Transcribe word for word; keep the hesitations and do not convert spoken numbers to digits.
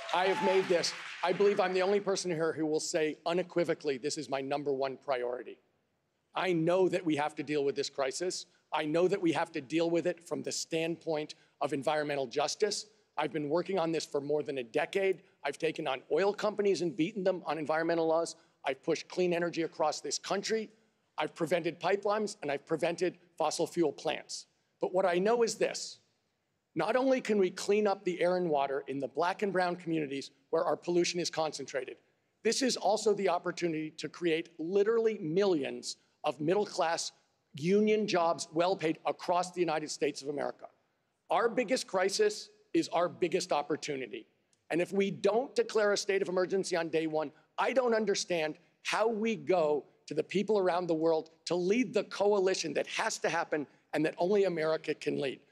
I have made this. I believe I'm the only person here who will say unequivocally, this is my number one priority. I know that we have to deal with this crisis. I know that we have to deal with it from the standpoint of environmental justice. I've been working on this for more than a decade. I've taken on oil companies and beaten them on environmental laws. I've pushed clean energy across this country. I've prevented pipelines, and I've prevented fossil fuel plants. But what I know is this. Not only can we clean up the air and water in the black and brown communities where our pollution is concentrated, this is also the opportunity to create literally millions of middle-class union jobs well paid across the United States of America. Our biggest crisis is our biggest opportunity. And if we don't declare a state of emergency on day one, I don't understand how we go to the people around the world to lead the coalition that has to happen and that only America can lead.